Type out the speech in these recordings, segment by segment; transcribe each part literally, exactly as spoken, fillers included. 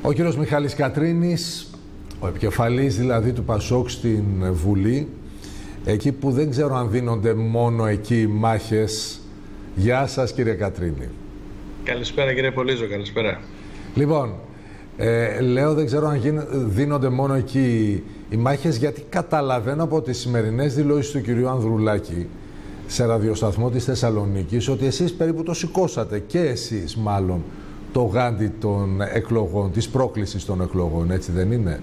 Ο κύριος Μιχάλης Κατρίνης, ο επικεφαλής δηλαδή του Πασόκ στην Βουλή, εκεί που δεν ξέρω αν δίνονται μόνο εκεί οι μάχες. Γεια σας κύριε Κατρίνη. Καλησπέρα κύριε Πολύζο, καλησπέρα. Λοιπόν, ε, λέω δεν ξέρω αν γίν, δίνονται μόνο εκεί οι μάχες, γιατί καταλαβαίνω από τις σημερινές δηλώσεις του κυρίου Ανδρουλάκη σε ραδιοσταθμό της Θεσσαλονίκης ότι εσείς περίπου το σηκώσατε, και εσείς μάλλον, το γάντι των εκλογών, της πρόκλησης των εκλογών, έτσι δεν είναι?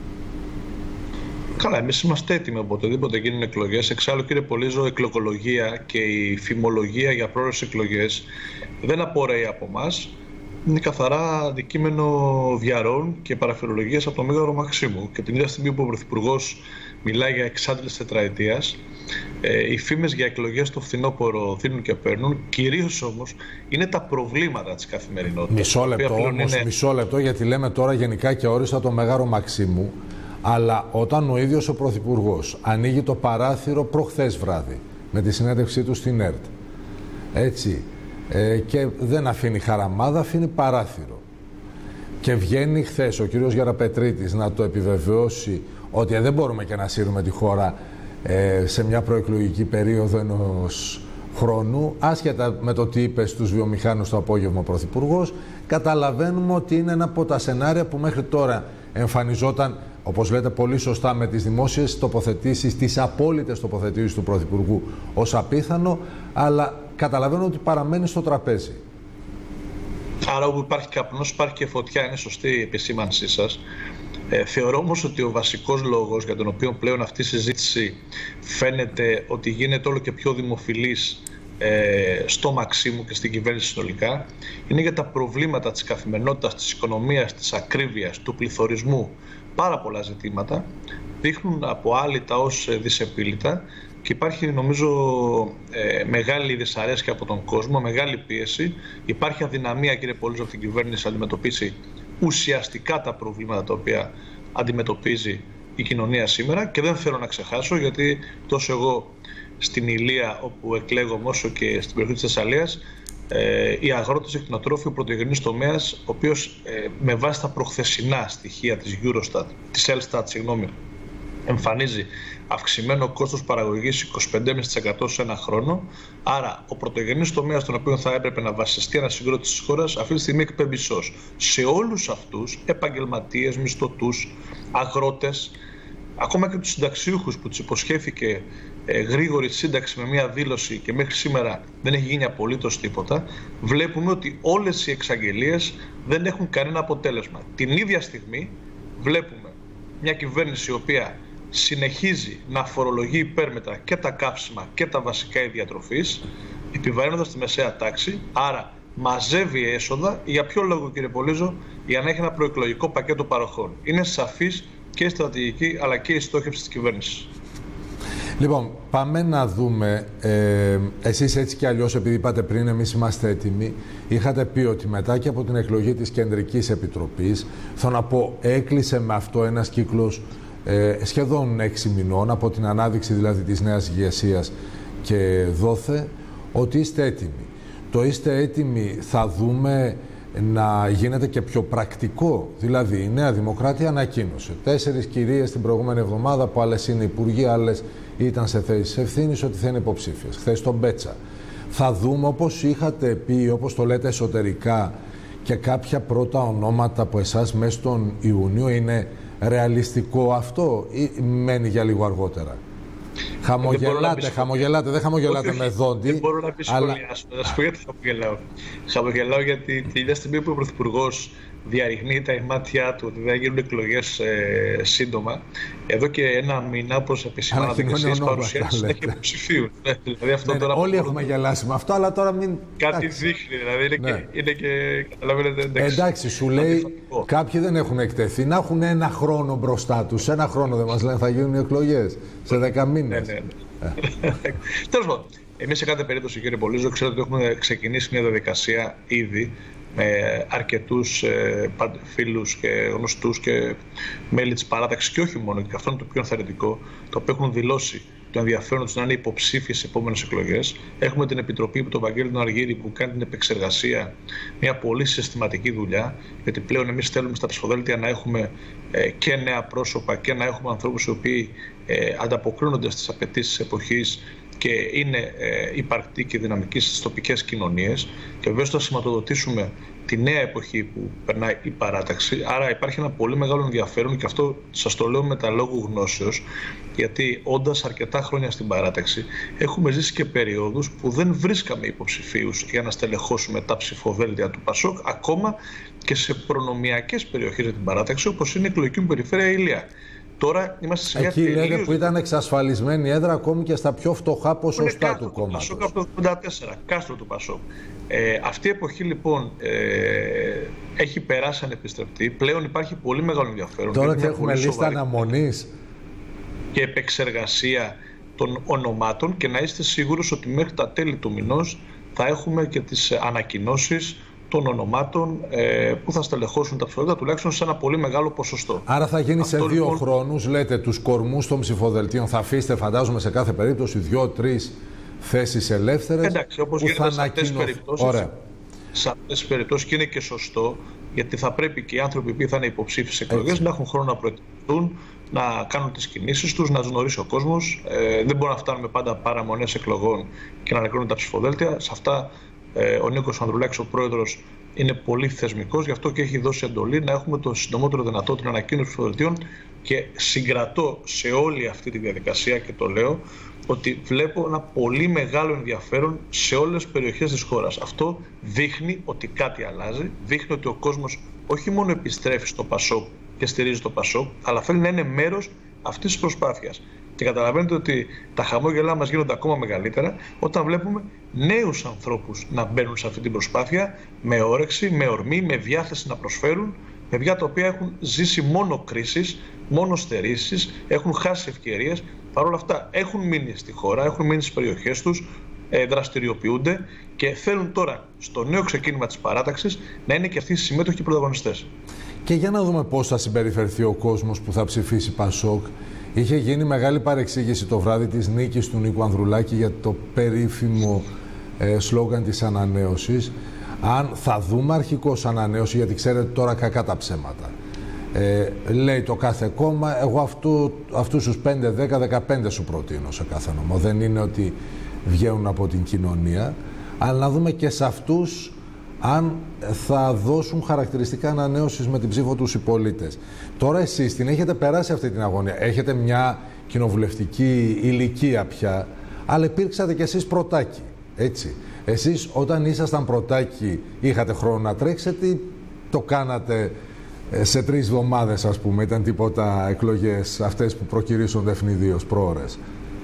Καλά, εμείς είμαστε έτοιμοι οποτεδήποτε γίνουν εκλογές. Εξάλλου, κύριε Πολύζο, η εκλογολογία και η φημολογία για πρόορες εκλογές δεν απορρέει από εμάς. Είναι καθαρά αντικείμενο διαρροών και παραφιλολογίας από τον Μέγαρο Μαξίμου. Και την ίδια στιγμή που ο Πρωθυπουργός μιλάει για εξάντληση τετραετίας, ε, οι φήμες για εκλογές το φθινόπωρο δίνουν και παίρνουν. Κυρίως όμως είναι τα προβλήματα της καθημερινότητας. Μισό λεπτό όμως, είναι... μισό λεπτό, γιατί λέμε τώρα γενικά και όριστα τον Μέγαρο Μαξίμου. Αλλά όταν ο ίδιος ο Πρωθυπουργός ανοίγει το παράθυρο προχθές βράδυ με τη συνέντευξή του στην ΕΡΤ, έτσι, ε, και δεν αφήνει χαραμάδα, αφήνει παράθυρο, και βγαίνει χθες ο κύριος Γεραπετρίτης να το επιβεβαιώσει ότι ε, δεν μπορούμε και να σύρουμε τη χώρα ε, σε μια προεκλογική περίοδο ενός χρόνου, άσχετα με το τι είπε στους βιομηχάνους το απόγευμα ο Πρωθυπουργός, καταλαβαίνουμε ότι είναι ένα από τα σενάρια που μέχρι τώρα εμφανιζόταν, όπως λέτε πολύ σωστά, με τις δημόσιες τοποθετήσεις, τις απόλυτες τοποθετήσεις του Πρωθυπουργού ως απίθανο, αλλά καταλαβαίνω ότι παραμένει στο τραπέζι. Άρα όπου υπάρχει καπνός υπάρχει και φωτιά, είναι σωστή η επισήμανσή σας. Ε, θεωρώ όμως ότι ο βασικός λόγος για τον οποίο πλέον αυτή η συζήτηση φαίνεται ότι γίνεται όλο και πιο δημοφιλής ε, στο Μαξίμου και στην κυβέρνηση συνολικά, είναι για τα προβλήματα της καθημερινότητας, της οικονομίας, της ακρίβειας, του πληθωρισμού. Πάρα πολλά ζητήματα δείχνουν από άλυτα ως δυσεπίλητα και υπάρχει, νομίζω, ε, μεγάλη δυσαρέσκεια από τον κόσμο, μεγάλη πίεση. Υπάρχει αδυναμία, κύριε Πολύζο, από την κυβέρνηση να αντιμετωπίσει ουσιαστικά τα προβλήματα τα οποία αντιμετωπίζει η κοινωνία σήμερα. Και δεν θέλω να ξεχάσω, γιατί τόσο εγώ στην Ηλία, όπου εκλέγομαι, όσο και στην περιοχή της Θεσσαλίας, Ε, οι αγρότες, οι κτηνοτρόφοι, ο πρωτογενής τομέας, ο οποίος ε, με βάση τα προχθεσινά στοιχεία της Eurostat, της Elstat, συγγνώμη, εμφανίζει αυξημένο κόστος παραγωγής είκοσι πέντε κόμμα πέντε τοις εκατό σε ένα χρόνο. Άρα, ο πρωτογενής τομέας, τον οποίο θα έπρεπε να βασιστεί η ανασυγκρότηση της χώρας, αυτή τη στιγμή εκπέμπει σως. Σε όλους αυτούς, επαγγελματίες, μισθωτούς, αγρότες, ακόμα και τους συνταξιούχους που τους υποσχέθηκε ε, γρήγορη σύνταξη με μια δήλωση και μέχρι σήμερα δεν έχει γίνει απολύτως τίποτα, βλέπουμε ότι όλες οι εξαγγελίες δεν έχουν κανένα αποτέλεσμα. Την ίδια στιγμή βλέπουμε μια κυβέρνηση η οποία συνεχίζει να φορολογεί υπέρμετρα και τα καύσιμα και τα βασικά είδη διατροφής, επιβαρύνοντας τη μεσαία τάξη, άρα μαζεύει έσοδα. Για ποιο λόγο, κύριε Πολύζο? Για να έχει ένα προεκλογικό πακέτο παροχών. Είναι σαφής και η στρατηγική αλλά και η στόχευση της κυβέρνησης. Λοιπόν, πάμε να δούμε, ε, εσείς έτσι κι αλλιώς, επειδή είπατε πριν εμείς είμαστε έτοιμοι, είχατε πει ότι μετά και από την εκλογή της Κεντρικής Επιτροπής, θέλω να πω, έκλεισε με αυτό ένας κύκλος ε, σχεδόν έξι μηνών, από την ανάδειξη δηλαδή της νέας ηγεσίας και δόθε, ότι είστε έτοιμοι. Το είστε έτοιμοι θα δούμε να γίνεται και πιο πρακτικό. Δηλαδή, η Νέα Δημοκρατία ανακοίνωσε τέσσερις κυρίες την προηγούμενη εβδομάδα, που άλλες είναι υπουργοί, άλλες ήταν σε θέσεις ευθύνης, ότι θα είναι υποψήφιες. Χθες στον Μπέτσα. Θα δούμε, όπως είχατε πει, όπως το λέτε εσωτερικά, και κάποια πρώτα ονόματα από εσάς μέσα στον Ιούνιο. Είναι ρεαλιστικό αυτό ή μένει για λίγο αργότερα? Χαμογελάτε, δεν χαμογελάτε, δεν χαμογελάτε με δόντι. Δεν μπορώ να πει σχολιάσω. Αλλά... Θα σου πω γιατί χαμογελάω. Χαμογελάω γιατί την ίδια στιγμή που ο Πρωθυπουργός διαρριγνύει τα μάτια του ότι δεν γίνουν εκλογές ε, σύντομα, εδώ και ένα μήνα, όπως επισημάνατε και εσείς, παρουσιάζει συνέχεια υποψηφίων. Δηλαδή αυτό ναι, τώρα όλοι έχουμε μπορούμε... γελάσει με αυτό, αλλά τώρα μην. Κάτι εντάξει. Δείχνει, δηλαδή είναι, ναι. και, είναι και. Καταλαβαίνετε, εντάξει. Εντάξει, σου λέει κάποιοι δεν έχουν εκτεθεί. Να έχουν ένα χρόνο μπροστά τους. Ένα χρόνο δεν μας λένε θα γίνουν οι εκλογές. Σε δέκα μήνες. Ναι, ναι, ναι. Τέλος πάντων, εμείς σε κάθε περίπτωση, κύριε Πολύζο, ξέρετε ότι έχουμε ξεκινήσει μια διαδικασία ήδη με αρκετούς ε, φίλους και γνωστούς και μέλη της παράταξης, και όχι μόνο, και αυτό είναι το πιο ενθαρρυντικό, το οποίο έχουν δηλώσει το ενδιαφέρον τους να είναι υποψήφιοι στις επόμενες εκλογές. Έχουμε την Επιτροπή που τον Βαγγέλη τον Αργύρη που κάνει την επεξεργασία, μια πολύ συστηματική δουλειά, γιατί πλέον εμείς θέλουμε στα ψηφοδέλτια να έχουμε ε, και νέα πρόσωπα και να έχουμε ανθρώπους οι οποίοι ε, ανταποκρίνονται στις απαιτήσεις της εποχής και είναι ε, υπαρκτοί και δυναμικοί στις τοπικές κοινωνίες, και βεβαίως θα σηματοδοτήσουμε τη νέα εποχή που περνάει η παράταξη. Άρα υπάρχει ένα πολύ μεγάλο ενδιαφέρον, και αυτό σας το λέω με τα λόγου γνώσεως, γιατί όντας αρκετά χρόνια στην παράταξη έχουμε ζήσει και περιόδους που δεν βρίσκαμε υποψηφίους για να στελεχώσουμε τα ψηφοδέλτια του Πασόκ, ακόμα και σε προνομιακές περιοχές για την παράταξη, όπως είναι η εκλογική μου περιφέρεια Ηλία. Τώρα είμαστε σε μια εκεί τελείως... λέτε που ήταν εξασφαλισμένη έδρα ακόμη και στα πιο φτωχά ποσοστά του κόμματος. Πασόκ από το ογδόντα τέσσερα, κάστρο του Πασόκ. Ε, αυτή η εποχή λοιπόν ε, έχει περάσει ανεπιστρεπτή. Πλέον υπάρχει πολύ μεγάλο ενδιαφέρον. Τώρα και έχουμε λίστα αναμονής και επεξεργασία των ονομάτων, και να είστε σίγουρος ότι μέχρι τα τέλη του μηνός θα έχουμε και τις ανακοινώσεις των ονομάτων ε, που θα στελεχώσουν τα ψηφοδέλτια, τουλάχιστον σε ένα πολύ μεγάλο ποσοστό. Άρα θα γίνει αυτό, σε δύο λοιπόν... χρόνους, λέτε, τους κορμούς των ψηφοδελτίων. Θα αφήσετε, φαντάζομαι, σε κάθε περίπτωση δύο-τρεις θέσεις ελεύθερες. Εντάξει, όπως γίνεται ανακοινω... σε αυτές τις περιπτώσεις. Ωραία. Σε αυτές τις περιπτώσεις, και είναι και σωστό, γιατί θα πρέπει και οι άνθρωποι που θα είναι υποψήφιοι σε εκλογές να έχουν χρόνο να προετοιμαστούν, να κάνουν τις κινήσεις τους, να τους γνωρίσει ο κόσμος. Ε, δεν μπορούμε να φτάνουμε πάντα παραμονές εκλογών και να ανακοινώνουν τα ψηφοδέλτια. Σε αυτά ε, ο Νίκος Ανδρουλάκης, ο πρόεδρος, είναι πολύ θεσμικός, γι' αυτό και έχει δώσει εντολή να έχουμε το συντομότερο δυνατό την ανακοίνωση ψηφοδελτίων, και συγκρατώ σε όλη αυτή τη διαδικασία και το λέω ότι βλέπω ένα πολύ μεγάλο ενδιαφέρον σε όλες τις περιοχές της χώρας. Αυτό δείχνει ότι κάτι αλλάζει, δείχνει ότι ο κόσμος όχι μόνο επιστρέφει στο Πασόκ και στηρίζει το Πασόκ, αλλά θέλει να είναι μέρος αυτής της προσπάθειας. Και καταλαβαίνετε ότι τα χαμόγελά μας γίνονται ακόμα μεγαλύτερα όταν βλέπουμε νέους ανθρώπους να μπαίνουν σε αυτή την προσπάθεια με όρεξη, με ορμή, με διάθεση να προσφέρουν, παιδιά τα οποία έχουν ζήσει μόνο κρίσεις, μόνο στερήσεις, έχουν χάσει ευκαιρίες. Παρ' όλα αυτά έχουν μείνει στη χώρα, έχουν μείνει στις περιοχές τους, δραστηριοποιούνται και θέλουν τώρα στο νέο ξεκίνημα της παράταξης να είναι και αυτοί οι συμμέτοχοι πρωταγωνιστές. Και για να δούμε πώς θα συμπεριφερθεί ο κόσμος που θα ψηφίσει Πασόκ. Είχε γίνει μεγάλη παρεξήγηση το βράδυ της νίκης του Νίκου Ανδρουλάκη για το περίφημο ε, σλόγγαν της ανανέωσης. Αν θα δούμε αρχικώς ανανέωση, γιατί ξέρετε τώρα κακά τα ψέματα. Ε, λέει το κάθε κόμμα, εγώ αυτού, αυτούς τους πέντε, δέκα, δεκαπέντε σου προτείνω σε κάθε νόμο. Δεν είναι ότι βγαίνουν από την κοινωνία, αλλά να δούμε και σε αυτούς αν θα δώσουν χαρακτηριστικά ανανέωσης με την ψήφο τους οι πολίτες. Τώρα εσείς την έχετε περάσει αυτή την αγωνία, έχετε μια κοινοβουλευτική ηλικία πια, αλλά υπήρξατε κι εσείς πρωτάκι, έτσι. Εσείς όταν ήσασταν πρωτάκι είχατε χρόνο να τρέξετε, το κάνατε σε τρεις εβδομάδες, ας πούμε, ήταν τίποτα εκλογές αυτές που προκυρήσονται ευνηδίως πρόωρες?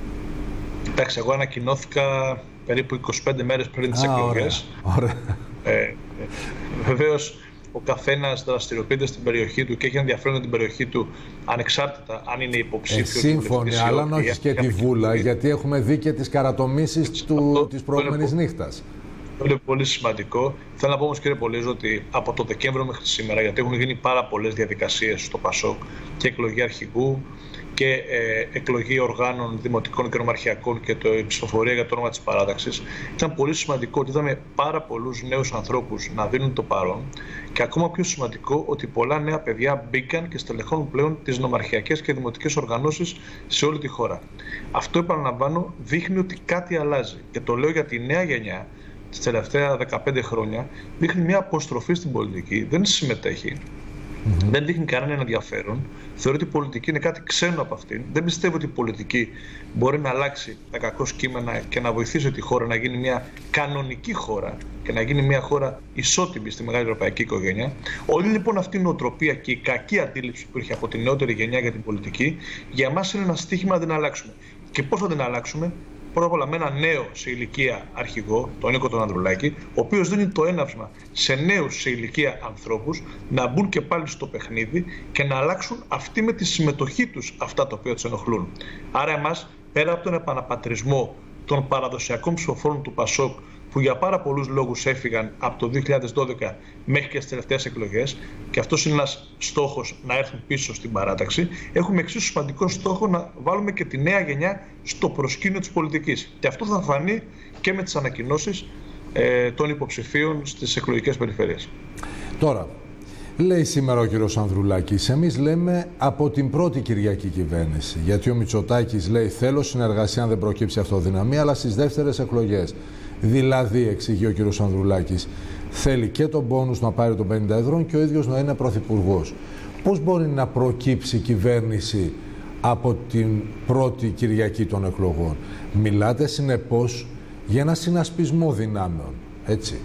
Εντάξει, εγώ ανακοινώθηκα περίπου είκοσι πέντε μέρες πριν τις εκλογές. Ωραία. Ε, βεβαίως ο καθένας δραστηριοποιείται στην περιοχή του και έχει ενδιαφέρον την περιοχή του ανεξάρτητα αν είναι υποψήφιο. Ε, σύμφωνοι, αλλά αν όχι και τη Βούλα, γιατί έχουμε δει και τις καρατομήσεις του, της προηγούμενης νύχτας. Είναι πολύ σημαντικό. Θέλω να πω όμως, κύριε Πολύζο, ότι από το Δεκέμβριο μέχρι σήμερα, γιατί έχουν γίνει πάρα πολλές διαδικασίες στο Πασόκ, και εκλογή αρχηγού και ε, εκλογή οργάνων δημοτικών και νομαρχιακών και το, η ψηφοφορία για το όνομα της παράταξης, ήταν πολύ σημαντικό ότι είδαμε πάρα πολλούς νέους ανθρώπους να δίνουν το παρόν, και ακόμα πιο σημαντικό ότι πολλά νέα παιδιά μπήκαν και στελεχώνουν πλέον τις νομαρχιακές και δημοτικές οργανώσεις σε όλη τη χώρα. Αυτό, επαναλαμβάνω, δείχνει ότι κάτι αλλάζει, και το λέω γιατί η νέα γενιά τις τελευταία δεκαπέντε χρόνια δείχνει μια αποστροφή στην πολιτική, δεν συμμετέχει, mm-hmm. δεν δείχνει κανένα ενδιαφέρον, θεωρεί ότι η πολιτική είναι κάτι ξένο από αυτήν, δεν πιστεύω ότι η πολιτική μπορεί να αλλάξει τα κακό κείμενα και να βοηθήσει τη χώρα να γίνει μια κανονική χώρα και να γίνει μια χώρα ισότιμη στη μεγάλη ευρωπαϊκή οικογένεια. Όλη λοιπόν αυτή η νοοτροπία και η κακή αντίληψη που είχε από τη νεότερη γενιά για την πολιτική, για μας είναι ένα στίχημα να την αλλάξουμε. Και πώς θα την αλλάξουμε? Πρώτα απ' όλα με ένα νέο σε ηλικία αρχηγό, τον Νίκο τον Ανδρουλάκη, ο οποίος δίνει το έναυσμα σε νέους σε ηλικία ανθρώπους να μπουν και πάλι στο παιχνίδι και να αλλάξουν αυτοί με τη συμμετοχή τους αυτά τα οποία τους ενοχλούν. Άρα εμάς, πέρα από τον επαναπατρισμό των παραδοσιακών ψηφοφόρων του Πασόκ, που που για πάρα πολλούς λόγους έφυγαν από το δύο χιλιάδες δώδεκα μέχρι και στις τελευταίες εκλογές, και αυτός είναι ένας στόχος να έρθουν πίσω στην παράταξη, έχουμε εξίσου σημαντικό στόχο να βάλουμε και τη νέα γενιά στο προσκήνιο της πολιτικής. Και αυτό θα φανεί και με τις ανακοινώσεις ε, των υποψηφίων στις εκλογικές περιφέρειες. Τώρα, λέει σήμερα ο κύριος Ανδρουλάκης, εμείς λέμε από την πρώτη Κυριακή κυβέρνηση. Γιατί ο Μητσοτάκης λέει θέλω συνεργασία αν δεν προκύψει αυτοδυναμία, αλλά στις δεύτερες εκλογές. Δηλαδή, εξηγεί ο κύριος Ανδρουλάκης, θέλει και τον πόνους να πάρει των πενήντα εδρών και ο ίδιος να είναι πρωθυπουργός. Πώς μπορεί να προκύψει κυβέρνηση από την πρώτη Κυριακή των εκλογών? Μιλάτε συνεπώς για ένα συνασπισμό δυνάμεων, έτσι?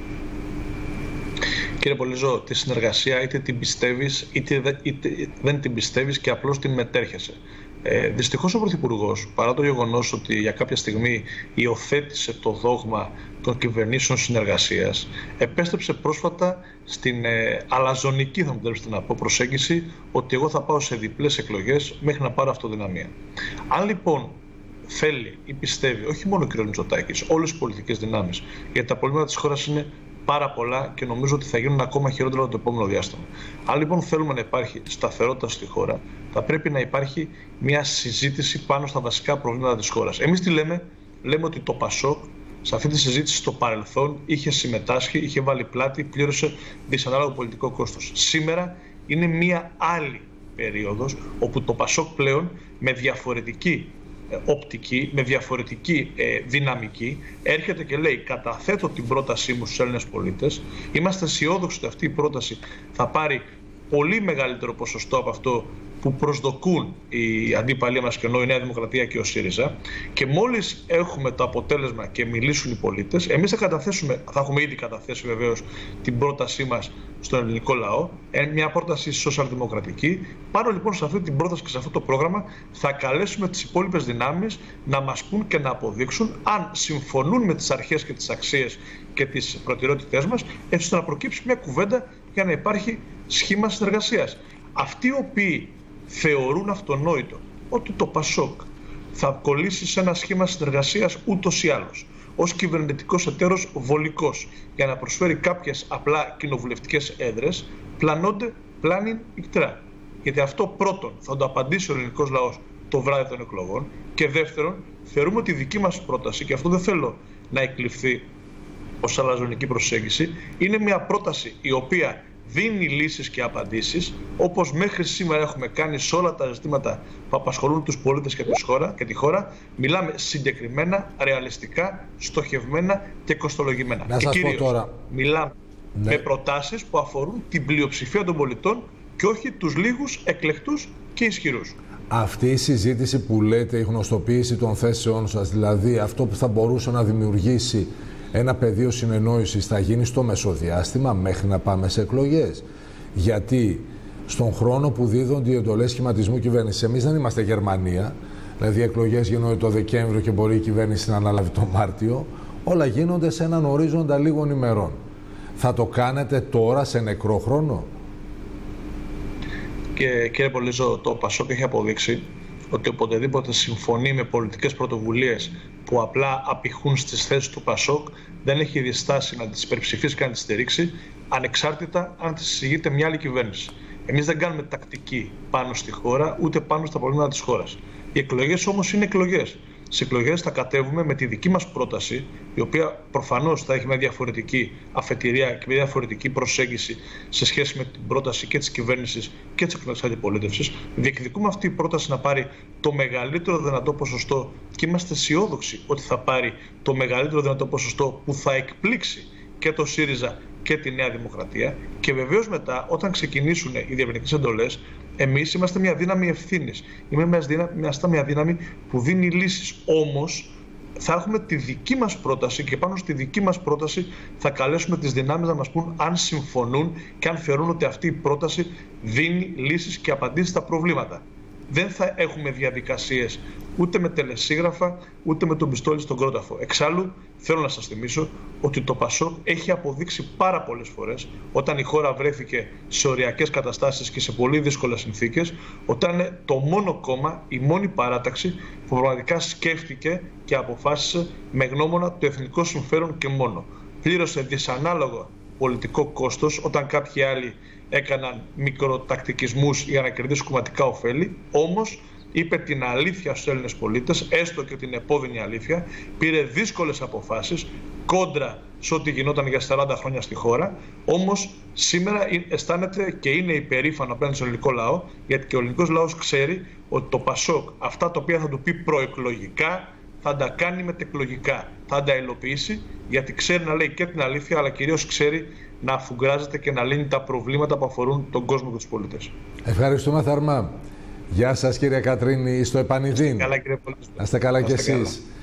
Κύριε Πολυζό, τη συνεργασία είτε την πιστεύεις είτε, είτε δεν την πιστεύεις και απλώς την μετέρχεσαι. Ε, δυστυχώς ο Πρωθυπουργός, παρά το γεγονός ότι για κάποια στιγμή υιοθέτησε το δόγμα των κυβερνήσεων συνεργασίας, επέστρεψε πρόσφατα στην ε, αλαζονική, θα μου επιτρέψετε να πω, προσέγγιση ότι εγώ θα πάω σε διπλές εκλογές μέχρι να πάρω αυτοδυναμία. Αν λοιπόν θέλει ή πιστεύει, όχι μόνο ο κ. Μητσοτάκης, όλες οι πολιτικές δυνάμεις, γιατί τα προβλήματα της χώρας είναι πάρα πολλά και νομίζω ότι θα γίνουν ακόμα χειρότερα το επόμενο διάστημα. Αν λοιπόν θέλουμε να υπάρχει σταθερότητα στη χώρα, θα πρέπει να υπάρχει μια συζήτηση πάνω στα βασικά προβλήματα της χώρας. Εμείς τι λέμε? Λέμε ότι το ΠΑΣΟΚ σε αυτή τη συζήτηση στο παρελθόν είχε συμμετάσχει, είχε βάλει πλάτη, πλήρωσε δυσανάλογο πολιτικό κόστος. Σήμερα είναι μια άλλη περίοδος όπου το ΠΑΣΟΚ πλέον με διαφορετική οπτική, με διαφορετική ε, δυναμική έρχεται και λέει καταθέτω την πρότασή μου στους Έλληνες πολίτες, είμαστε αισιόδοξοι ότι αυτή η πρόταση θα πάρει πολύ μεγαλύτερο ποσοστό από αυτό που προσδοκούν οι αντίπαλοι μας, και ενώ η Νέα Δημοκρατία και ο ΣΥΡΙΖΑ, και μόλις έχουμε το αποτέλεσμα και μιλήσουν οι πολίτες, εμείς θα καταθέσουμε, θα έχουμε ήδη καταθέσει βεβαίως την πρότασή μας στον ελληνικό λαό, μια πρόταση σοσιαλδημοκρατική. Πάνω λοιπόν σε αυτή την πρόταση και σε αυτό το πρόγραμμα θα καλέσουμε τις υπόλοιπες δυνάμεις να μας πούν και να αποδείξουν αν συμφωνούν με τις αρχές και τις αξίες και τις προτεραιότητές μας, έτσι ώστε να προκύψει μια κουβέντα για να υπάρχει σχήμα συνεργασίας. Αυτοί οι οποίοι θεωρούν αυτονόητο ότι το ΠΑΣΟΚ θα κολλήσει σε ένα σχήμα συνεργασίας ούτως ή άλλως, ως κυβερνητικός εταίρος βολικός, για να προσφέρει κάποιες απλά κοινοβουλευτικές έδρες, πλανώνται πλάνιν ικτρά. Γιατί αυτό πρώτον θα το απαντήσει ο ελληνικός λαός το βράδυ των εκλογών, και δεύτερον θεωρούμε ότι η δική μας πρόταση, και αυτό δεν θέλω να εκλειφθεί ως αλαζονική προσέγγιση, είναι μια πρόταση η οποία δίνει λύσεις και απαντήσεις, όπως μέχρι σήμερα έχουμε κάνει σε όλα τα ζητήματα που απασχολούν τους πολίτες και τη χώρα, και τη χώρα. Μιλάμε συγκεκριμένα, ρεαλιστικά, στοχευμένα και κοστολογημένα. Να και σας κυρίως πω τώρα. μιλάμε Ναι. με προτάσεις που αφορούν την πλειοψηφία των πολιτών και όχι τους λίγους εκλεκτούς και ισχυρούς. Αυτή η συζήτηση που λέτε, η γνωστοποίηση των θέσεών σας, δηλαδή αυτό που θα μπορούσε να δημιουργήσει ένα πεδίο συνεννόησης, θα γίνει στο μεσοδιάστημα μέχρι να πάμε σε εκλογές? Γιατί στον χρόνο που δίδονται οι εντολές σχηματισμού κυβέρνησης, εμείς δεν είμαστε Γερμανία, δηλαδή οι εκλογές γίνονται το Δεκέμβριο και μπορεί η κυβέρνηση να αναλάβει το Μάρτιο, όλα γίνονται σε έναν ορίζοντα λίγων ημερών. Θα το κάνετε τώρα σε νεκρό χρόνο? Και κύριε Πολυζό, το ΠΑΣΟΚ έχει αποδείξει ότι οποτεδήποτε συμφωνεί με πολιτικές πρωτοβουλίες που απλά απηχούν στις θέσεις του ΠΑΣΟΚ, δεν έχει διστάσει να τις υπερψηφίσει και να τις στηρίξει, ανεξάρτητα αν τις συζητείται μια άλλη κυβέρνηση. Εμείς δεν κάνουμε τακτική πάνω στη χώρα, ούτε πάνω στα προβλήματα της χώρας. Οι εκλογές όμως είναι εκλογές. Στις εκλογές θα κατέβουμε με τη δική μας πρόταση, η οποία προφανώς θα έχει μια διαφορετική αφετηρία και μια διαφορετική προσέγγιση σε σχέση με την πρόταση και της κυβέρνησης και της εκλογικής αντιπολίτευσης. Διεκδικούμε αυτή η πρόταση να πάρει το μεγαλύτερο δυνατό ποσοστό, και είμαστε αισιόδοξοι ότι θα πάρει το μεγαλύτερο δυνατό ποσοστό που θα εκπλήξει και το ΣΥΡΙΖΑ και τη Νέα Δημοκρατία. Και βεβαίως μετά, όταν ξεκινήσουν οι διευρυντικές εντολές, εμείς είμαστε μια δύναμη ευθύνης. Είμαστε μια δύναμη που δίνει λύσεις. Όμως θα έχουμε τη δική μας πρόταση, και πάνω στη δική μας πρόταση θα καλέσουμε τις δυνάμεις να μας πούν αν συμφωνούν και αν θεωρούν ότι αυτή η πρόταση δίνει λύσεις και απαντήσεις στα προβλήματα. δεν θα έχουμε διαδικασίες ούτε με τελεσίγραφα, ούτε με τον πιστόλι στον κρόταφο. Εξάλλου, θέλω να σας θυμίσω ότι το ΠΑΣΟΚ έχει αποδείξει πάρα πολλές φορές, όταν η χώρα βρέθηκε σε οριακές καταστάσεις και σε πολύ δύσκολες συνθήκες, όταν είναι το μόνο κόμμα, η μόνη παράταξη που πραγματικά σκέφτηκε και αποφάσισε με γνώμονα το εθνικό συμφέρον και μόνο. Πλήρωσε δυσανάλογο πολιτικό κόστος όταν κάποιοι άλλοι έκαναν μικροτακτικισμούς για να κερδίσουν κομματικά ωφέλη, όμως είπε την αλήθεια στους Έλληνες πολίτες, έστω και την επώδυνη αλήθεια, πήρε δύσκολες αποφάσεις κόντρα σε ό,τι γινόταν για σαράντα χρόνια στη χώρα, όμως σήμερα αισθάνεται και είναι υπερήφανο απέναντι στον ελληνικό λαό, γιατί και ο ελληνικός λαός ξέρει ότι το ΠΑΣΟΚ αυτά τα οποία θα του πει προεκλογικά θα τα κάνει μετεκλογικά, θα τα υλοποιήσει, γιατί ξέρει να λέει και την αλήθεια, αλλά κυρίως ξέρει να αφουγκράζεται και να λύνει τα προβλήματα που αφορούν τον κόσμο και τους πολίτες. Ευχαριστούμε θερμά. Γεια σας κύριε Κατρίνη, στο επανειδήν. Καλά, κύριε Πολύς. Να είστε καλά κι εσείς.